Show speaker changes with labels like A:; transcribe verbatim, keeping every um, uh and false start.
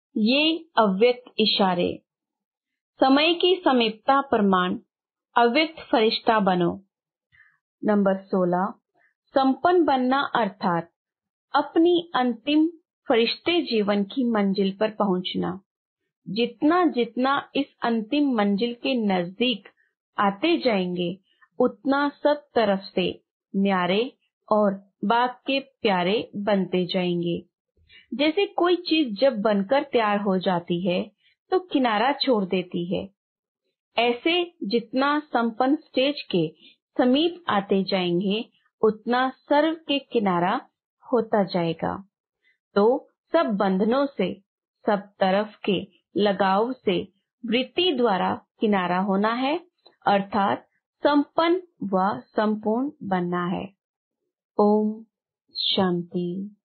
A: ये अव्यक्त इशारे। समय की समीपता प्रमाण अव्यक्त फरिश्ता बनो। नंबर सोलह, संपन्न बनना अर्थात अपनी अंतिम फरिश्ते जीवन की मंजिल पर पहुंचना। जितना जितना इस अंतिम मंजिल के नजदीक आते जाएंगे, उतना सब तरफ से न्यारे और बाग के प्यारे बनते जाएंगे। जैसे कोई चीज जब बनकर तैयार हो जाती है तो किनारा छोड़ देती है, ऐसे जितना संपन्न स्टेज के समीप आते जाएंगे, उतना सर्व के किनारा होता जाएगा। तो सब बंधनों से, सब तरफ के लगाव से वृत्ति द्वारा किनारा होना है, अर्थात संपन्न व संपूर्ण बनना है। ओम शांति।